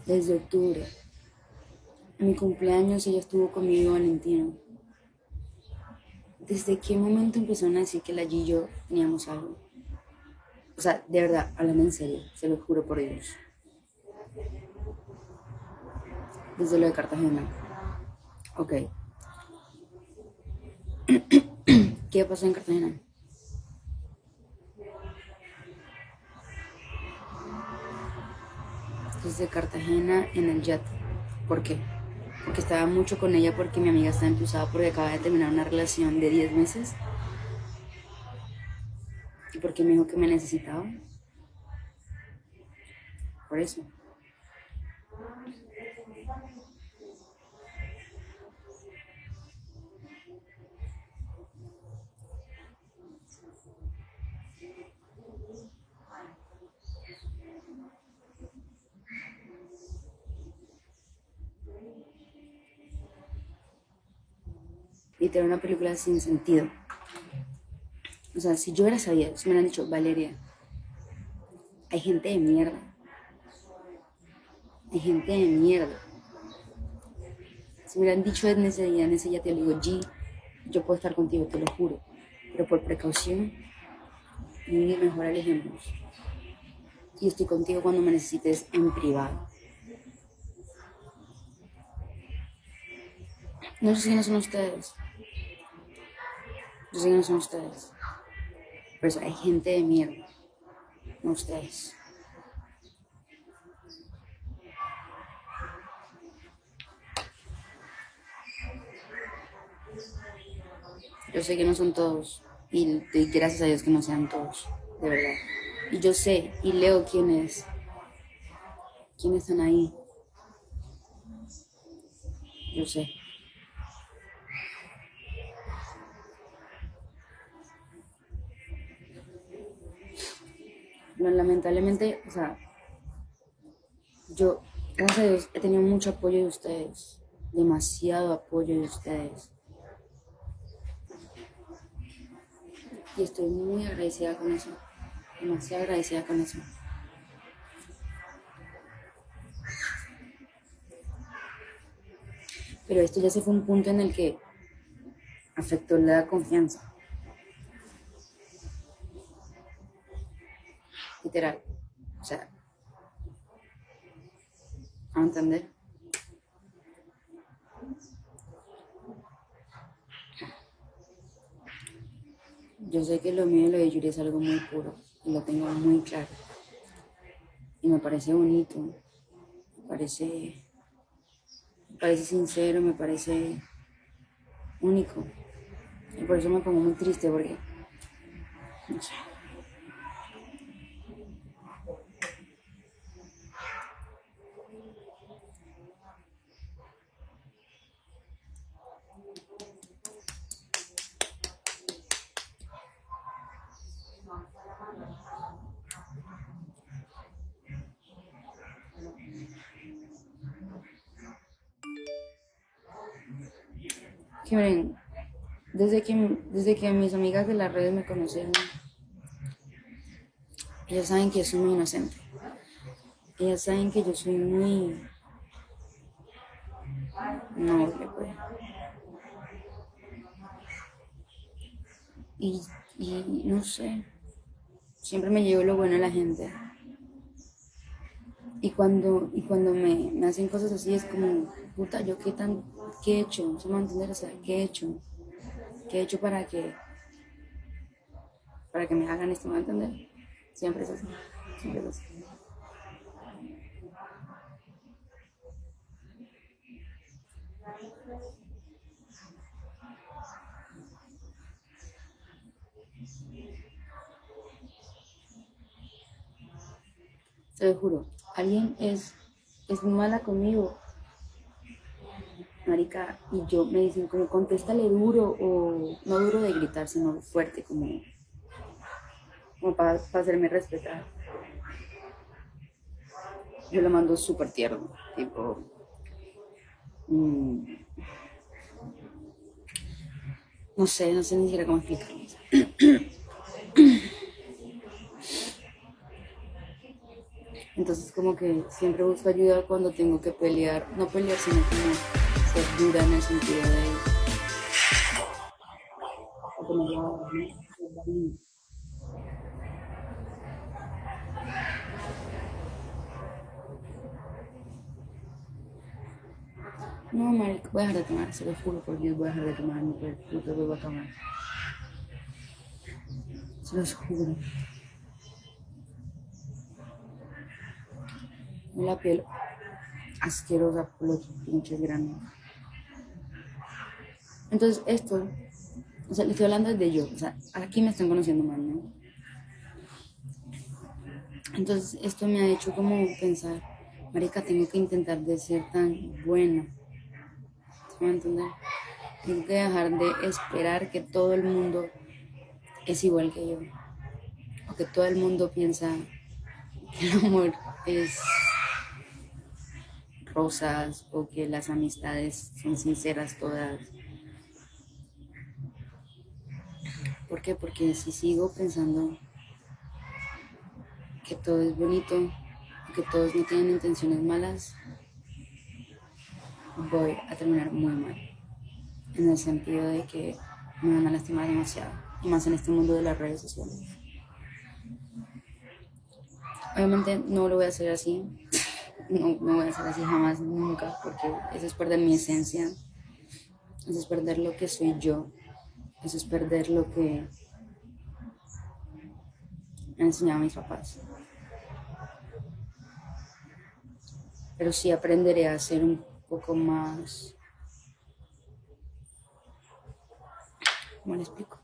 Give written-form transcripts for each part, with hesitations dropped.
desde octubre. En mi cumpleaños ella estuvo conmigo Valentino. ¿Desde qué momento empezaron a decir que la G y yo teníamos algo? O sea, de verdad, hablando en serio, se lo juro por Dios. Desde lo de Cartagena. Ok. ¿Qué pasó en Cartagena? Desde Cartagena en el jet. ¿Por qué? Porque estaba mucho con ella porque mi amiga estaba impulsada porque acaba de terminar una relación de 10 meses. Y porque me dijo que me necesitaba. Por eso. Y tener una película sin sentido. O sea, si yo hubiera sabido, si me hubieran dicho, Valeria, hay gente de mierda. Hay gente de mierda. Si me hubieran dicho en ese día te digo, G, yo puedo estar contigo, te lo juro. Pero por precaución, mejor alejémonos. Y estoy contigo cuando me necesites en privado. No sé quiénes son ustedes. Yo sé quiénes son ustedes. Pero eso, hay gente de mierda. No ustedes. Yo sé que no son todos. Y doy gracias a Dios que no sean todos. De verdad. Y yo sé y leo quiénes están ahí. Yo sé. No, lamentablemente, o sea, yo, gracias a Dios, he tenido mucho apoyo de ustedes. Demasiado apoyo de ustedes. Y estoy muy agradecida con eso. Demasiado agradecida con eso. Pero esto ya se fue un punto en el que afectó la confianza. Literal. O sea, ¿a entender? Yo sé que lo mío y lo de Yuri es algo muy puro. Y lo tengo muy claro. Y me parece bonito. Me parece sincero, me parece único. Y por eso me pongo muy triste porque, no sé. Que miren, desde que mis amigas de las redes me conocen, ellas saben que yo soy muy inocente. Ellas saben que yo soy muy noble, pues. Y no sé, siempre me llevo lo bueno de la gente. Y cuando me hacen cosas así es como, puta, yo qué he hecho, ¿se me va a entender? O sea, ¿qué he hecho? ¿Qué he hecho para que me hagan esto? ¿Me va a entender? Siempre es así, siempre es así. Te lo juro, alguien es mala conmigo, marica, y yo me dicen como contéstale duro o no duro de gritar, sino fuerte, como para hacerme respetar. Yo lo mando súper tierno, tipo, mm, no sé ni siquiera cómo explicarlo. Entonces como que siempre busco ayuda cuando tengo que pelear, no pelear, sino como ser dura en el sentido de no, marico, voy a dejar de tomar, se lo juro por Dios, voy a dejar de tomar, no te vuelvo a tomar. Se los juro. La piel asquerosa por los pinches granos. Entonces esto, o sea, le estoy hablando de yo, o sea, aquí me están conociendo más, ¿no? Entonces esto me ha hecho como pensar, marica, tengo que intentar de ser tan buena, ¿se me va a entender? Tengo que dejar de esperar que todo el mundo es igual que yo, o que todo el mundo piensa que el amor es rosas o que las amistades son sinceras todas. ¿Por qué? Porque si sigo pensando que todo es bonito, que todos no tienen intenciones malas, voy a terminar muy mal. En el sentido de que me van a lastimar demasiado. Y más en este mundo de las redes sociales. Obviamente no lo voy a hacer así. No voy a hacer así jamás, nunca. Porque eso es perder mi esencia. Eso es perder lo que soy yo. Eso es perder lo que me han enseñado mis papás. Pero sí aprenderé a ser un poco más... ¿Cómo le explico?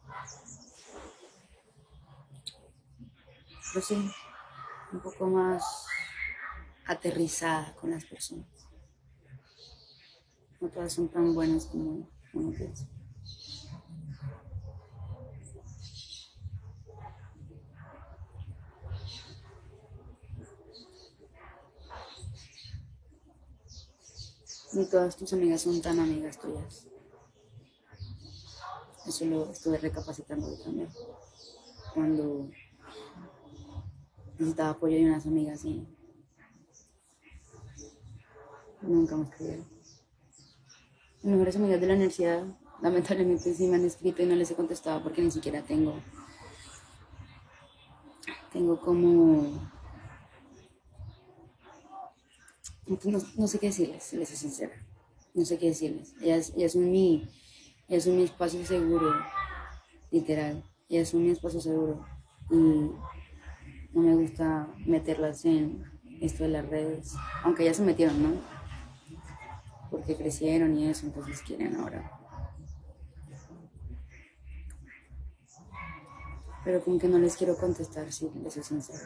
Pero sí, un poco más aterrizada con las personas. No todas son tan buenas como uno piensa. Ni todas tus amigas son tan amigas tuyas. Eso lo estuve recapacitando yo también. Cuando necesitaba apoyo de unas amigas y nunca me escribieron. Mis mejores amigas de la universidad, lamentablemente sí me han escrito y no les he contestado porque ni siquiera tengo como... No sé qué decirles, si les soy sincera. No sé qué decirles. Ellas son mi espacio seguro, literal. Ellas son mi espacio seguro. Y no me gusta meterlas en esto de las redes. Aunque ya se metieron, ¿no? Porque crecieron y eso, entonces quieren ahora. Pero como que no les quiero contestar, si les soy sincera.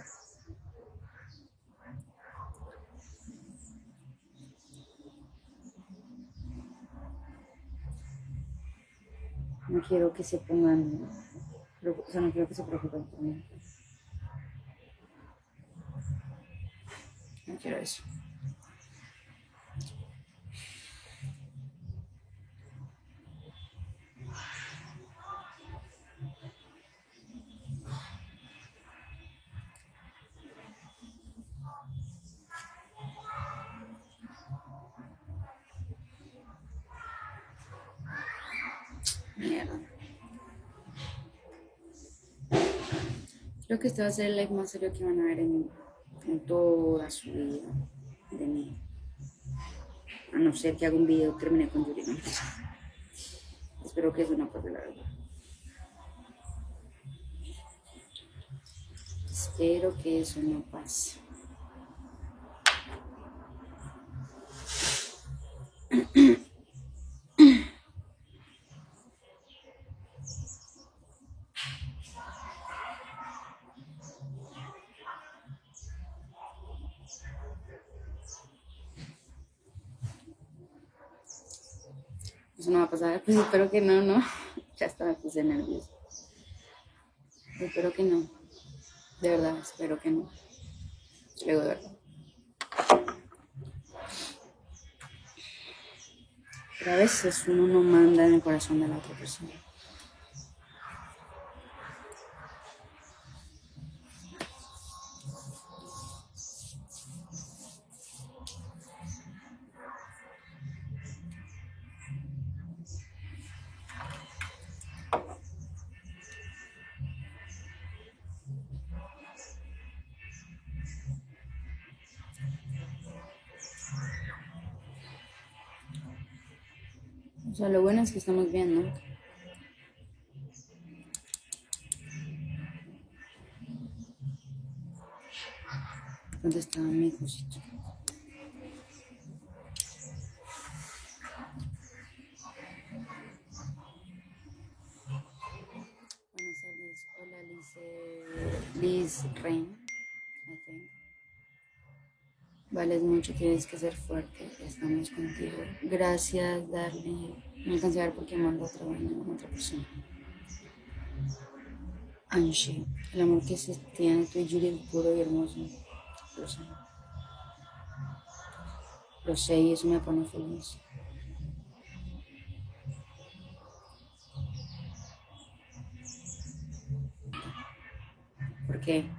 No quiero que se pongan, o sea, no quiero que se preocupen por mí. No quiero eso. Mierda. Creo que este va a ser el live más serio que van a ver en toda su vida de mí. A no ser que haga un video que termine con Yuri. ¿No? Espero que eso no pase, la verdad. Espero que eso no pase. Eso no va a pasar, pues espero que no, ¿no? Ya hasta me puse nerviosa. Espero que no. De verdad, espero que no. Luego de verdad. Pero a veces uno no manda en el corazón de la otra persona. sea, lo bueno es que estamos bien, ¿no? ¿Dónde está mi cosito? Buenas tardes. Hola, Liz Rain, I think. Vales mucho, tienes que ser fuerte. Estamos contigo. Gracias, Darle. No alcancé a ver porque mando otra vaina a otra persona. Anshi, el amor que se tiene tú y Yuri es puro y hermoso. Lo sé. Lo sé y eso me pone feliz. ¿Por qué?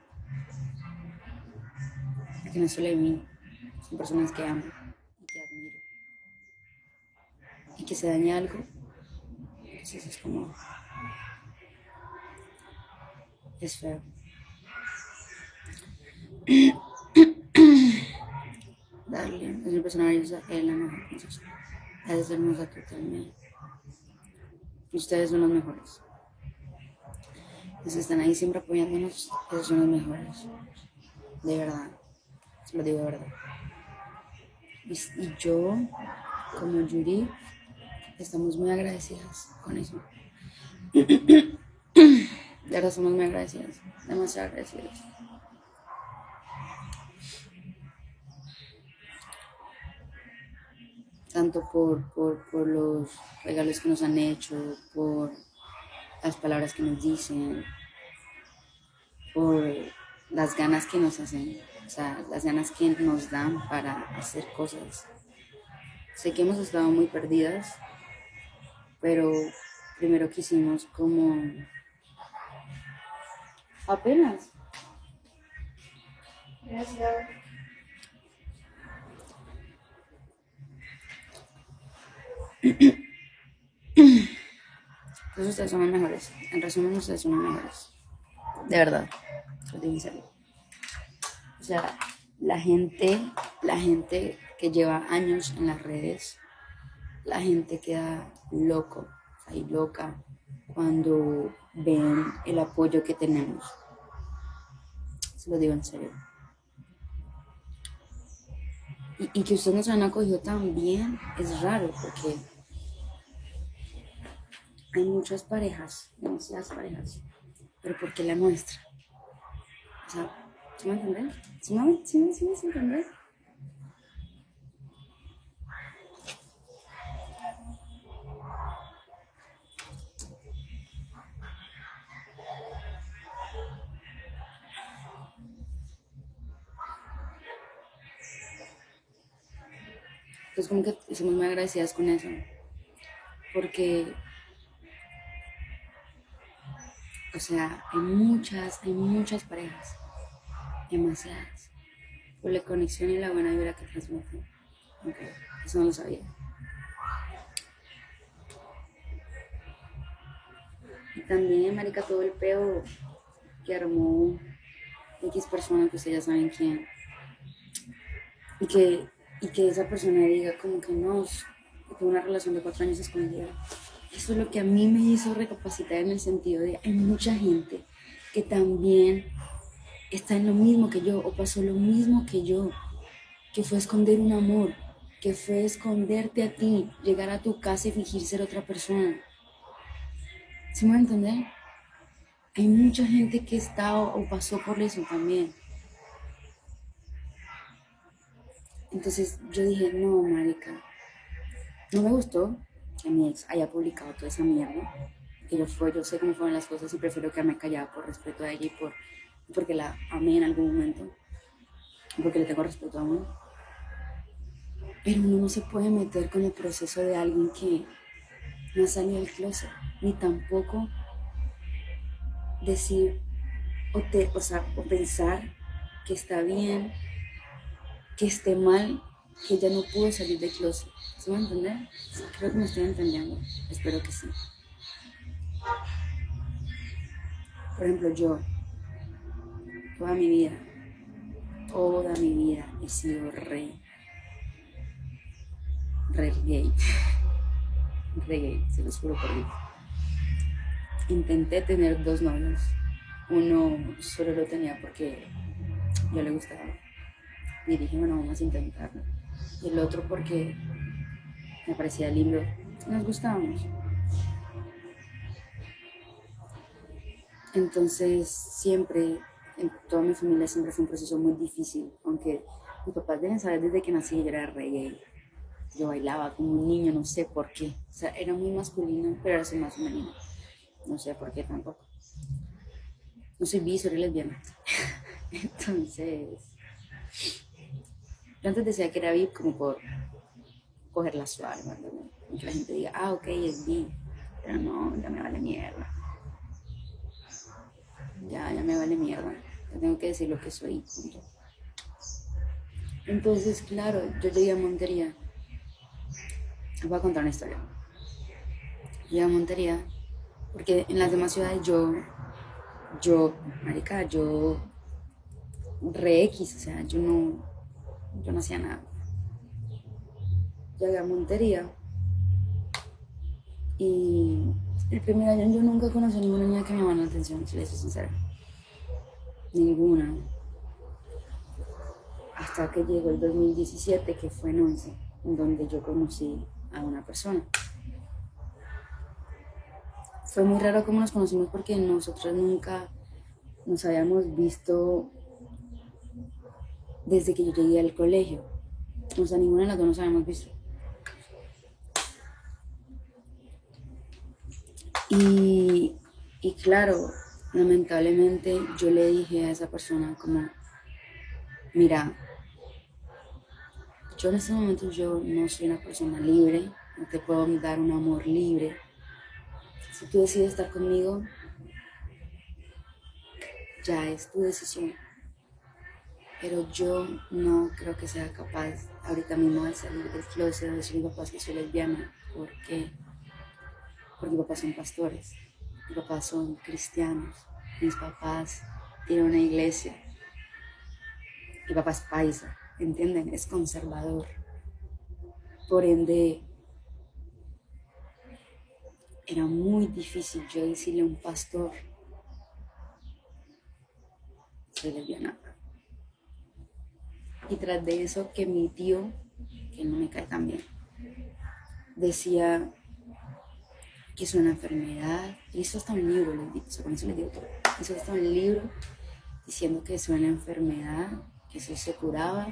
Porque no solo de mí, son personas que amo y que admiro. Y que se dañe algo, entonces es como, es feo. Darle, es una persona maravillosa, es la mejor princesa. Es hermosa tú también. Y ustedes son los mejores. Los que están ahí siempre apoyándonos, esos son los mejores. De verdad, se lo digo de verdad. Y yo, como Yuri, estamos muy agradecidas con eso. De verdad, estamos muy agradecidas, demasiado agradecidas. Tanto por los regalos que nos han hecho, por las palabras que nos dicen, por las ganas que nos hacen, o sea, las ganas que nos dan para hacer cosas. Sé que hemos estado muy perdidas, pero primero quisimos como apenas. Gracias. Entonces ustedes son los mejores. En resumen, ustedes son los mejores. De verdad. Lo digo en serio. O sea, la gente que lleva años en las redes, la gente queda loco y loca cuando ven el apoyo que tenemos. Se lo digo en serio. Y que ustedes nos han acogido tan bien es raro porque hay muchas parejas, demasiadas parejas, pero ¿por qué la nuestra? O sea, ¿sí me entiendes? ¿Sí me entiendes? Entonces como que somos muy agradecidas con eso, porque, o sea, hay muchas parejas, demasiadas, por la conexión y la buena vibra que transmiten. Ok, eso no lo sabía. Y también, marica, todo el peo que armó X persona, que ustedes ya saben quién, y que esa persona diga como que no, que tuvo una relación de 4 años escondida. Eso es lo que a mí me hizo recapacitar en el sentido de hay mucha gente que también está en lo mismo que yo o pasó lo mismo que yo, que fue esconder un amor, que fue esconderte a ti, llegar a tu casa y fingir ser otra persona. ¿Sí me van a entender? Hay mucha gente que está o pasó por eso también. Entonces yo dije, no, marica, no me gustó que mi ex haya publicado toda esa mierda. Que yo sé cómo fueron las cosas y prefiero quedarme callada por respeto a ella y porque la amé en algún momento. Porque le tengo respeto a uno. Pero uno no se puede meter con el proceso de alguien que no ha salido del closet. Ni tampoco decir o pensar que está bien, que esté mal, que ella no pudo salir del closet. ¿Sí me van a entender? Creo que me estoy entendiendo. Espero que sí. Por ejemplo, yo, toda mi vida he sido re gay. reggae, se los juro por Dios. Intenté tener 2 novios. Uno solo lo tenía porque yo le gustaba. Y dije, bueno, vamos a intentarlo. Y el otro porque me parecía lindo. Nos gustábamos. Entonces, siempre, en toda mi familia siempre fue un proceso muy difícil. Aunque mis papás deben saber desde que nací yo era reggae. Yo bailaba como un niño, no sé por qué. O sea, era muy masculina, pero ahora soy más femenina. No sé por qué tampoco. No soy bi, soy lesbiana. Entonces, yo antes decía que era bi como por cogerla suave, ¿verdad? Y que la gente diga, ah, ok, es bi. Pero no, ya me vale mierda. Ya me vale mierda. Ya tengo que decir lo que soy, punto. Entonces, claro, yo llegué a Montería. Les voy a contar una historia. Llegué a Montería porque en las demás ciudades marica, yo re X, o sea, yo no hacía nada. Llegué a Montería y el primer año yo nunca conocí a ninguna niña que me llamara la atención, si les soy sincera. Ninguna. Hasta que llegó el 2017, que fue en 11, en donde yo conocí a una persona. Fue muy raro cómo nos conocimos porque nosotros nunca nos habíamos visto desde que yo llegué al colegio. O sea, ninguna de las dos nos habíamos visto. Y claro, lamentablemente yo le dije a esa persona como, mira, yo en este momento yo no soy una persona libre, no te puedo dar un amor libre. Si tú decides estar conmigo, ya es tu decisión. Pero yo no creo que sea capaz ahorita mismo de salir del closet, de decir a mis papás que soy lesbiana. ¿Por qué? Porque mis papás son pastores, mis papás son cristianos, mis papás tienen una iglesia, mi papá es paisa, ¿entienden? Es conservador. Por ende, era muy difícil yo decirle a un pastor, soy lesbiana. Y tras de eso, que mi tío, que no me cae tan bien, decía que es una enfermedad. Y hizo hasta un libro, con eso les digo todo. Hizo hasta un libro diciendo que es una enfermedad, que eso se curaba.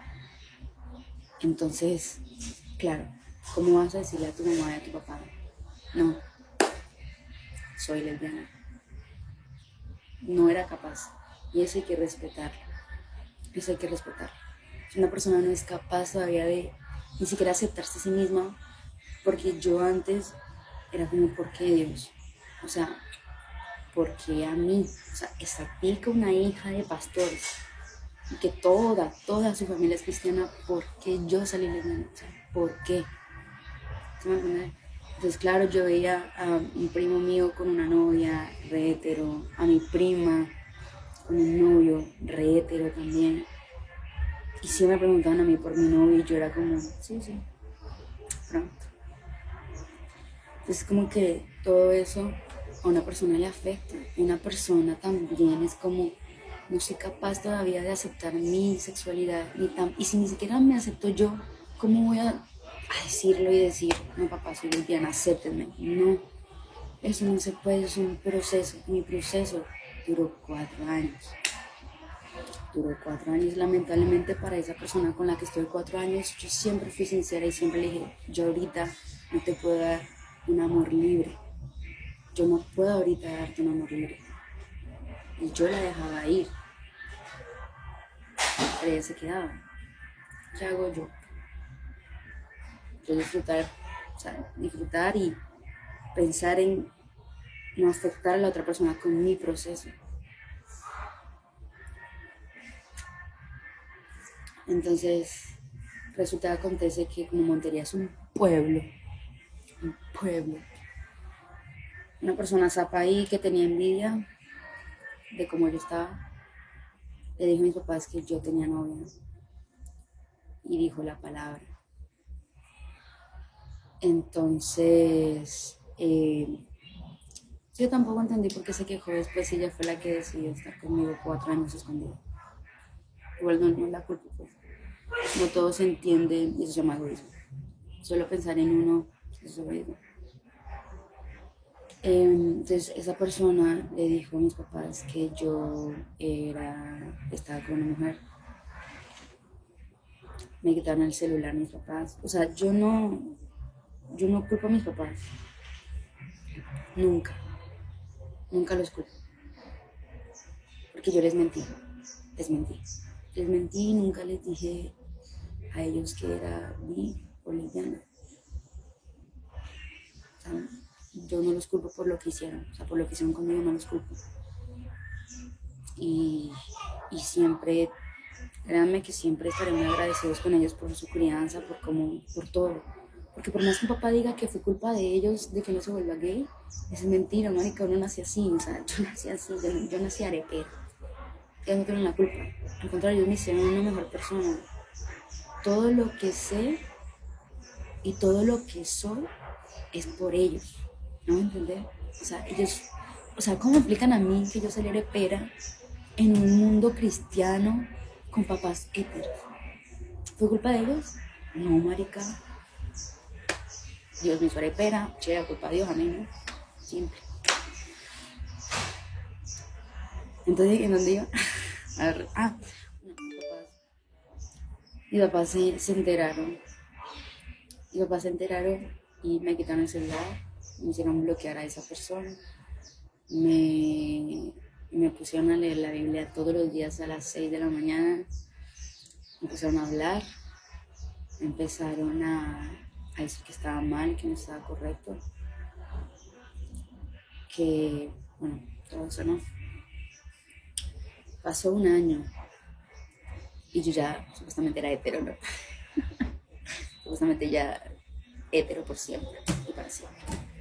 Entonces, claro, ¿cómo vas a decirle a tu mamá y a tu papá? No, soy lesbiana. No era capaz. Y eso hay que respetarlo. Eso hay que respetarlo. Si una persona no es capaz todavía de ni siquiera aceptarse a sí misma, porque yo antes era como, ¿por qué Dios? O sea, ¿por qué a mí? O sea, estatica una hija de pastores y que toda su familia es cristiana, ¿por qué yo salí lesbiana? O sea, ¿por qué? ¿Se me entiende? Entonces, claro, yo veía a un primo mío con una novia re hetero, a mi prima con un novio re hetero también. Y si me preguntaban a mí por mi novio y yo era como, sí, pronto. Entonces como que todo eso a una persona le afecta. Una persona también es como, no soy capaz todavía de aceptar mi sexualidad. Y si ni siquiera me acepto yo, ¿cómo voy a decirlo y decir, no papá, soy lesbiana, acéptenme? No, eso no se puede, es un proceso. Mi proceso duró 4 años. Duró 4 años, lamentablemente para esa persona con la que estoy 4 años, yo siempre fui sincera y siempre le dije, yo ahorita no te puedo dar un amor libre. Yo no puedo ahorita darte un amor libre. Y yo la dejaba ir. Pero ella se quedaba. ¿Qué hago yo? Yo disfrutar y pensar en no afectar a la otra persona con mi proceso. Entonces, resulta que acontece que como Montería es un pueblo, una persona zapa ahí que tenía envidia de cómo yo estaba, le dijo a mis papás que yo tenía novia y dijo la palabra. Entonces, yo tampoco entendí por qué se quejó después, ella fue la que decidió estar conmigo 4 años escondida. Igual no la culpo, pues. No todos entienden y eso se llama egoísmo. Solo pensar en uno, eso es egoísmo. Entonces esa persona le dijo a mis papás que yo estaba con una mujer. Me quitaron el celular mis papás. O sea, yo no culpo a mis papás. Nunca, nunca los culpo. Porque yo les mentí, les mentí. Les mentí y nunca les dije a ellos que era bi o lesbiana. O sea, yo no los culpo por lo que hicieron. O sea, por lo que hicieron conmigo no los culpo. Y siempre, créanme que siempre estaré muy agradecidos con ellos por su crianza, por todo. Porque por más que un papá diga que fue culpa de ellos de que no se vuelva gay, es mentira, marica, uno nace así, o sea, yo nací así, yo nací arepera. Ellos no tienen la culpa. Al contrario, ellos me hicieron una mejor persona. Todo lo que sé y todo lo que soy es por ellos. ¿No me entendés? O sea, ellos, ¿cómo me explican a mí que yo salí arepera en un mundo cristiano con papás héteros? ¿Fue culpa de ellos? No, marica. Dios me hizo arepera, che, culpa de Dios, a mí, ¿no? Siempre. Entonces, ¿en dónde iba? A ver, mis papás se enteraron. Mis papás se enteraron y me quitaron el celular, me hicieron bloquear a esa persona. Me pusieron a leer la Biblia todos los días a las 6 de la mañana. Me empezaron a hablar, empezaron a decir que estaba mal, que no estaba correcto, que, bueno, todo eso no. Pasó un año y yo ya supuestamente era hetero, ¿no? Supuestamente ya hetero por siempre y para siempre.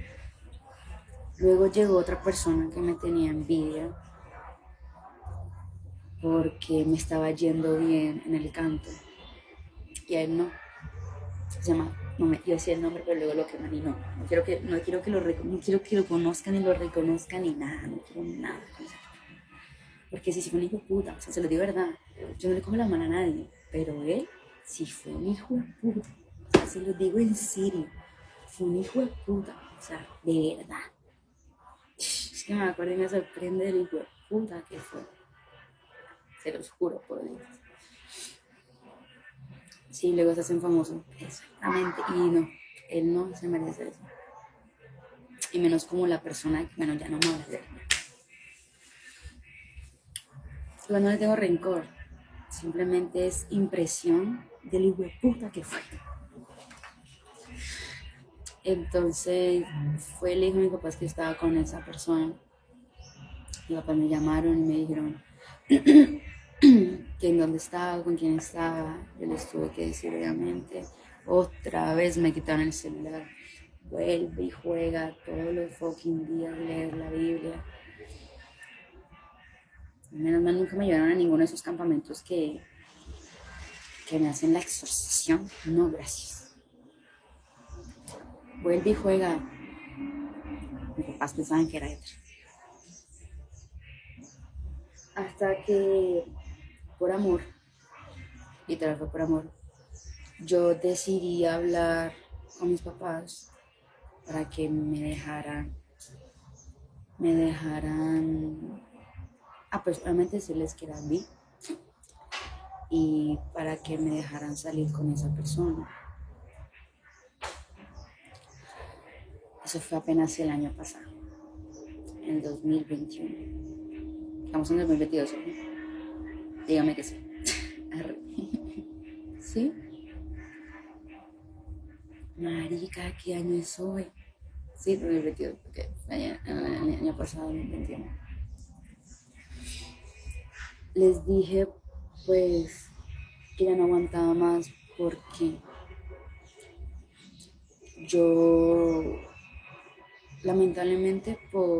Luego llegó otra persona que me tenía envidia porque me estaba yendo bien en el canto y a él no. Se llama, no, yo decía el nombre, pero luego lo queman y no quiero que lo conozcan y lo reconozcan y nada, no quiero nada con eso. Porque si fue un hijo de puta, o sea, se lo digo verdad, yo no le cojo la mano a nadie, pero él sí fue un hijo de puta, o sea, se lo digo en serio, fue un hijo de puta, o sea, de verdad. Es que me acuerdo y me sorprende el hijo de puta que fue, se los juro por Dios. Sí, luego se hacen famosos, exactamente, y no, él no se merece eso. Y menos como la persona, bueno, ya no me habla de él. Igual no le tengo rencor, simplemente es impresión del hijo de puta que fue. Entonces fue el hijo de mis papás que estaba con esa persona. Mis papás me llamaron y me dijeron que en dónde estaba, con quién estaba. Yo les tuve que decir obviamente. Otra vez me quitaron el celular. Vuelve y juega todos los fucking días leer la Biblia. Menos mal nunca me llevaron a ninguno de esos campamentos que me hacen la exorcización. No, gracias. Vuelve y juega. Mis papás pensaban que era hetero. Hasta que, por amor, literal fue por amor, yo decidí hablar con mis papás para que me dejaran, pues obviamente decirles que era bi y para que me dejaran salir con esa persona. Eso fue apenas el año pasado, en 2021. Estamos en 2022, ¿no? Dígame que sí. ¿Sí? Marica, ¿qué año es hoy? Sí, 2022, porque el año pasado, 2021. Les dije, pues, que ya no aguantaba más porque yo, lamentablemente,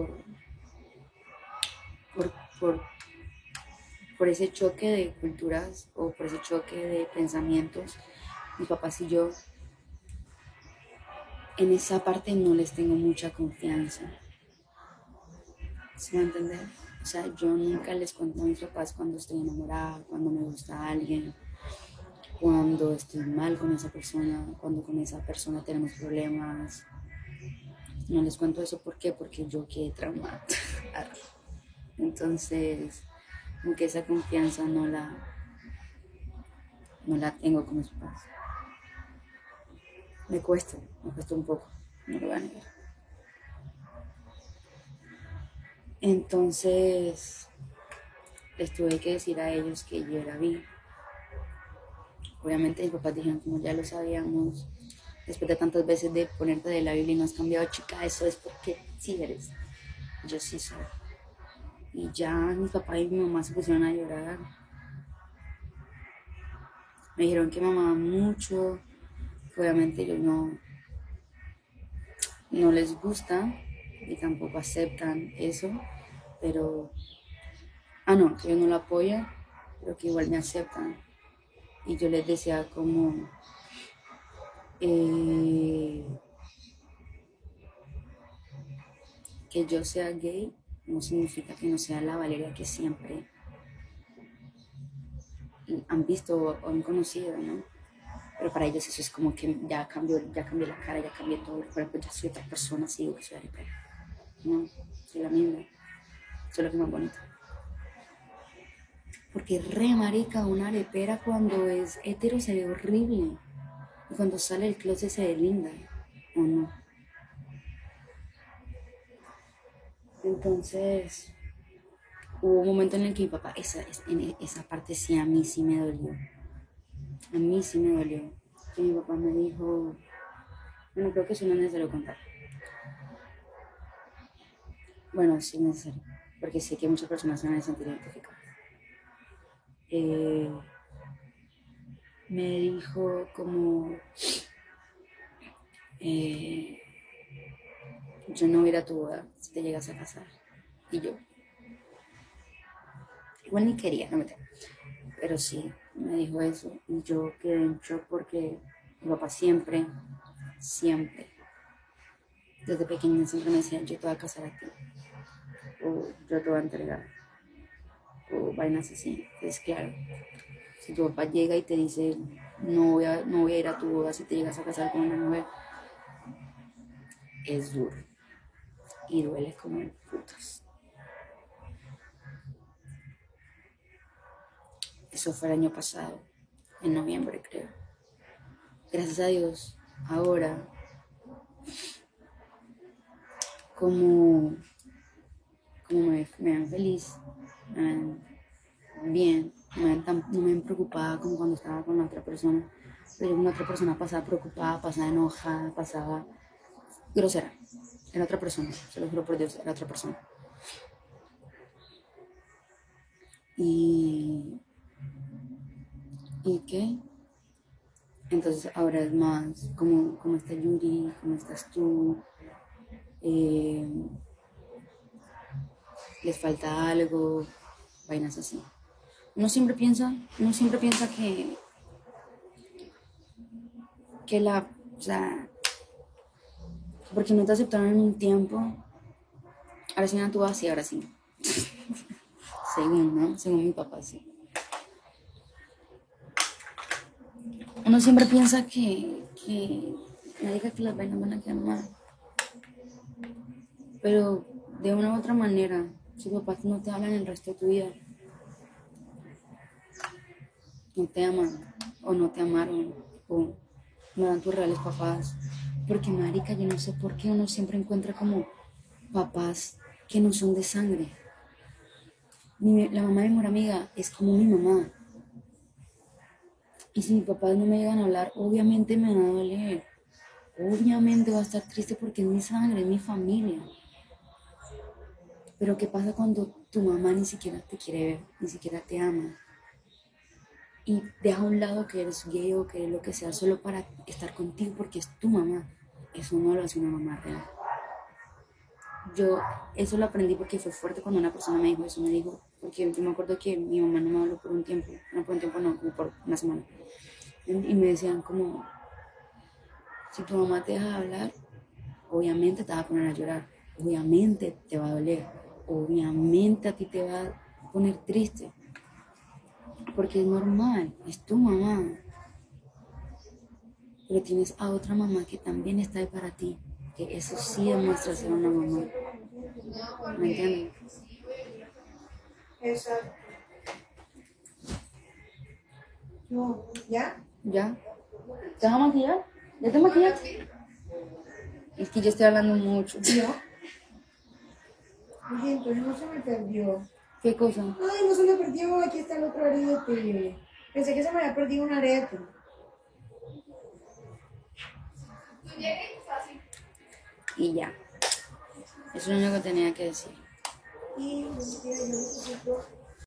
por ese choque de culturas o por ese choque de pensamientos, mis papás y yo en esa parte no les tengo mucha confianza. ¿Sí me entiendes? O sea, yo nunca les cuento a mis papás cuando estoy enamorada, cuando me gusta alguien, cuando estoy mal con esa persona, cuando con esa persona tenemos problemas. No les cuento eso, ¿por qué? Porque yo quedé traumada. Entonces, como que esa confianza no la tengo con mis papás. Me cuesta un poco, no lo voy a negar. Entonces, les tuve que decir a ellos que yo era bi. Obviamente mis papás dijeron, como ya lo sabíamos, después de tantas veces de ponerte de la Biblia y no has cambiado, chica, eso es porque sí eres. Yo sí soy. Y ya mi papá y mi mamá se pusieron a llorar. Me dijeron que me amaban mucho. Obviamente ellos no les gusta y tampoco aceptan eso. Pero, no, que ellos no lo apoyan, pero que igual me aceptan. Y yo les decía como, que yo sea gay no significa que no sea la Valeria que siempre han visto o han conocido, ¿no? Pero para ellos eso es como que ya cambié la cara, ya cambié todo el cuerpo, ya soy otra persona, sigo que soy arepera. No, soy la misma, eso es lo que es más bonito. Porque re marica, una arepera cuando es hetero se ve horrible. Y cuando sale del closet se ve linda, ¿o no? Entonces, hubo un momento en el que mi papá, en esa parte sí a mí sí me dolió. A mí sí me dolió. Que mi papá me dijo, bueno, creo que eso no es necesario contar. Bueno, sí es necesario, porque sé que muchas personas se van a sentir identificadas. Me dijo como, yo no voy a ir a tu boda si te llegas a casar. Y yo, igual ni quería, no me tengo. Pero sí, me dijo eso. Y yo quedé en shock porque mi papá siempre, desde pequeña siempre me decía, yo te voy a casar a ti. O yo te voy a entregar. O vainas así. Entonces, claro, si tu papá llega y te dice, no voy a ir a tu boda si te llegas a casar con una mujer, es duro. Y duele como en putas. Eso fue el año pasado, en noviembre creo. Gracias a Dios, ahora, como me ven feliz, me ven bien, no me ven preocupada como cuando estaba con la otra persona. Pero con la otra persona pasaba preocupada, pasaba enojada, pasaba grosera. Era otra persona, se lo juro por Dios, era otra persona. ¿Y qué? Entonces ahora es más como está Yuri, cómo estás tú, les falta algo, vainas así. Uno siempre piensa que o sea, porque no te aceptaron en un tiempo, ahora sí no tú vas y ahora sí. Según, ¿no? Según mi papá, sí. Uno siempre piensa que me diga que las vainas van a quedar mal. Pero de una u otra manera, si papás no te hablan el resto de tu vida, no te aman, o no te amaron, o no eran tus reales papás. Porque marica, yo no sé por qué uno siempre encuentra como papás que no son de sangre. La mamá de mi mejor amiga es como mi mamá. Y si mis papás no me llegan a hablar, obviamente me va a doler. Obviamente va a estar triste porque es mi sangre, es mi familia. Pero ¿qué pasa cuando tu mamá ni siquiera te quiere ver, ni siquiera te ama? Y deja a un lado que eres gay o que eres lo que sea solo para estar contigo porque es tu mamá. Eso no lo hace una mamá real. Yo eso lo aprendí porque fue fuerte cuando una persona me dijo eso. Me dijo, porque yo me acuerdo que mi mamá no me habló por un tiempo. No por un tiempo, no, como por una semana. Y me decían como, Si tu mamá te deja de hablar, obviamente te vas a poner a llorar, obviamente te va a doler, obviamente a ti te va a poner triste, porque es normal, es tu mamá, pero tienes a otra mamá que también está ahí para ti, que eso sí demuestra ser una mamá, ¿me entiendes? Exacto. No, ¿ya? ¿Ya? ¿Te vas a maquillar? ¿Ya te maquillaste? Es que yo estoy hablando mucho. ¿Ya? Oye, entonces no se me perdió. ¿Qué cosa? Ay, no se me perdió, aquí está el otro arete. Pensé que se me había perdido un arete. Y ya. Eso es lo único que tenía que decir. Y mira, yo necesito